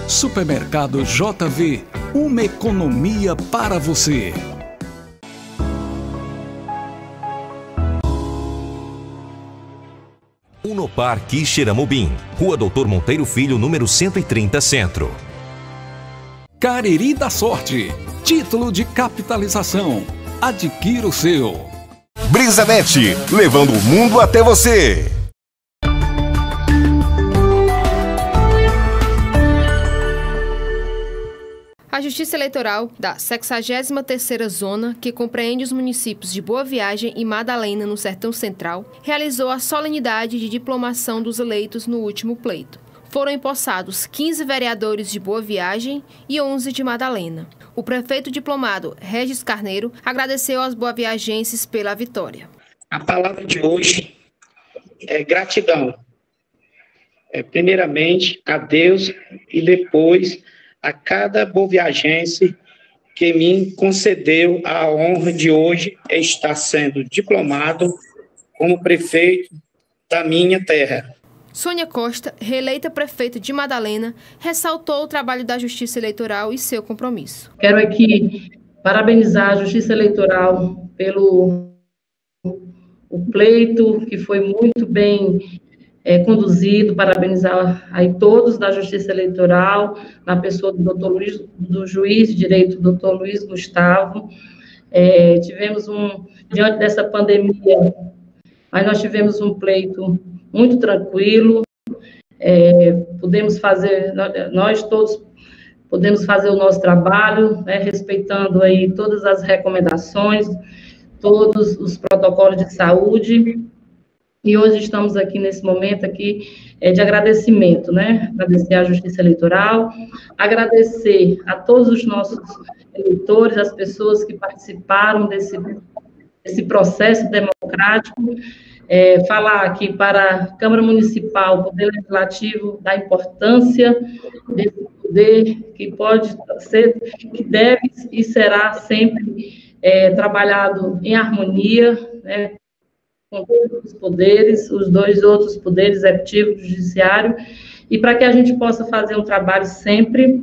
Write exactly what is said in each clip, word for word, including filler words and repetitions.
Supermercado J V, uma economia para você. Unopar Quixeramobim, Rua Doutor Monteiro Filho, número cento e trinta, Centro. Cariri da Sorte, título de capitalização. Adquira o seu. Brisanet, levando o mundo até você. A Justiça Eleitoral da sexagésima terceira Zona, que compreende os municípios de Boa Viagem e Madalena, no Sertão Central, realizou a solenidade de diplomação dos eleitos no último pleito. Foram empossados quinze vereadores de Boa Viagem e onze de Madalena. O prefeito diplomado Regis Carneiro agradeceu aos boaviagenses pela vitória. A palavra de hoje é gratidão. É, primeiramente a Deus e depois a cada boaviagense que me concedeu a honra de hoje estar sendo diplomado como prefeito da minha terra. Sônia Costa, reeleita prefeita de Madalena, ressaltou o trabalho da Justiça Eleitoral e seu compromisso. Quero aqui parabenizar a Justiça Eleitoral pelo o pleito, que foi muito bem é, conduzido, parabenizar aí todos da Justiça Eleitoral, na pessoa do doutor Luiz, do juiz de direito, doutor Luiz Gustavo. É, tivemos um, diante dessa pandemia, mas nós tivemos um pleito muito tranquilo, é, podemos fazer, nós todos podemos fazer o nosso trabalho, né, respeitando aí todas as recomendações, todos os protocolos de saúde, e hoje estamos aqui nesse momento aqui é, de agradecimento, né, agradecer à Justiça Eleitoral, agradecer a todos os nossos eleitores, as pessoas que participaram desse, desse processo democrático. É, falar aqui para a Câmara Municipal, o Poder Legislativo, da importância desse poder que pode ser, que deve e será sempre é, trabalhado em harmonia, né, com todos os poderes, os dois outros poderes, executivo e judiciário, e para que a gente possa fazer um trabalho sempre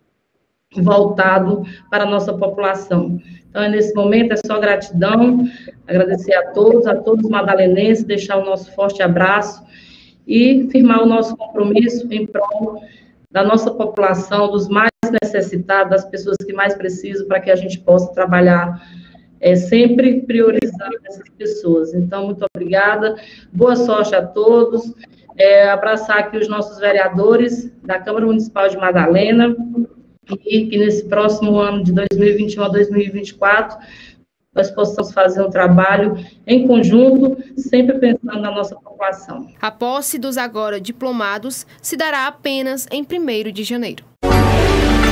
voltado para a nossa população. Então, nesse momento, é só gratidão, agradecer a todos, a todos os madalenenses, deixar o nosso forte abraço e firmar o nosso compromisso em prol da nossa população, dos mais necessitados, das pessoas que mais precisam, para que a gente possa trabalhar é, sempre priorizando essas pessoas. Então, muito obrigada, boa sorte a todos, é, abraçar aqui os nossos vereadores da Câmara Municipal de Madalena, e que nesse próximo ano de dois mil e vinte e um a dois mil e vinte e quatro nós possamos fazer um trabalho em conjunto, sempre pensando na nossa população. A posse dos agora diplomados se dará apenas em primeiro de janeiro.